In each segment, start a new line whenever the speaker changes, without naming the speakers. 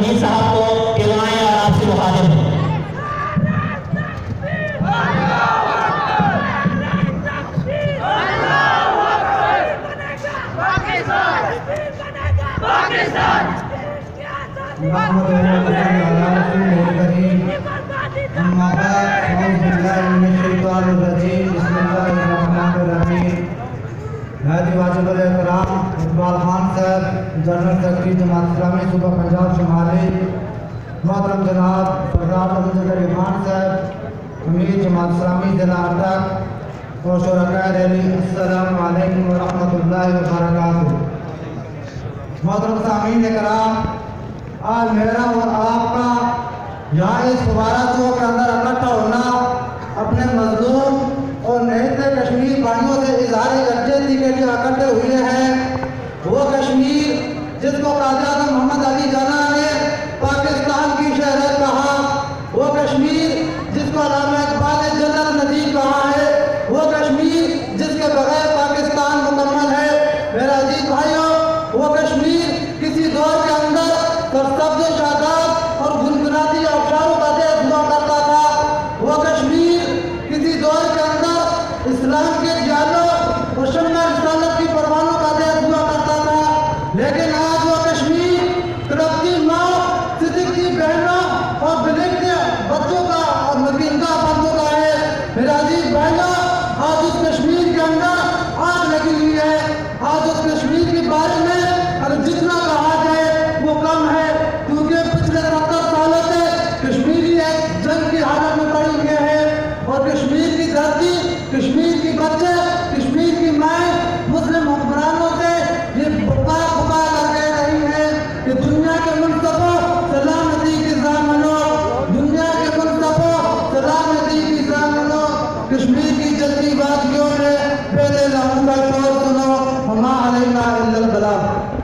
शहीद साहब को खिलवाएं और आपसे मुखातिब हैं।
इकबाल खान साहब जनरल सेक्रेटरी जमात इस्लामी सूबा पंजाब शुमाली, मोहतरम जनाब सरदार अब्दुल जलील खान साहब अमीर जमात इस्लामी जिला अटक और शुरकाए रैली, अस्सलामु अलैकुम व रहमतुल्लाहि व बरकातुहू। मोहतरम सामीन इकराम, आज मेरा और आपका यहाँ इस फुवारा चौक के अंदर इकट्ठा होना अपने मजलूम और नेता कश्मीर भाइयों से इजहार यकजहती के लिए इकट्ठे हुए हैं। वो कश्मीर जिसको काज़ी आज़म मोहम्मद अली जिन्ना ने पाकिस्तान की शहरत कहा, वो कश्मीर जिसको अल्लामा इकबाल ने जन्नत नज़ीर कहा है, वो कश्मीर जिसके बगैर पाकिस्तान मुकम्मल है। मेरा अजीज भाइयों, वो कश्मीर किसी दौर के अंदर सरसब्ज़ शादाब और गुनगुनाती आबशारों का देश हुआ करता था। वो कश्मीर किसी दौर के अंदर इस्लाम के जियालों और शम्मा रिसालत की परवानों का देश हुआ करता था। लेकिन आज वो कश्मीर तरक्की माँ, सिद्दीक की बहनों और बिलिंग बच्चों का और मकीनगा बंदों का है। मेरा अजीज भाइयों, आज उस कश्मीर के अंदर आग लगी हुई है। आज उस कश्मीर के बारे में अगर जितना कहा जाए वो कम है, क्योंकि पिछले 70 सालों से कश्मीरी एक जंग की हालत में पड़ी हुई है और कश्मीर की धरती, कश्मीर की बच्चे, कश्मीर की माएँ मुस्लिम हुक्मरानों से ये पुकार कर कह रही है कि दुनिया के मुल्कों सलामती की ज़ामनो, दुनिया के मुल्कों सलामती की ज़ामनो। कश्मीर की जल्दी वादियों में पहले लाऊंगा शोर सुनो, वमा अलैना इल्लल बलाग।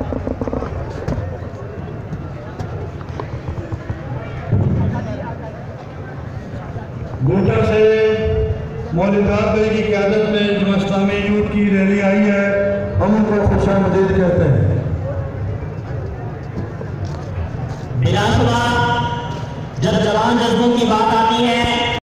गोटा से मौलिदात भाई की क़यादत में जमात इस्लामी यूथ की रैली आई है, हम उनको खुशामदीद कहते हैं।
बिलाशुबा जब जवान जज्बों की बात आती है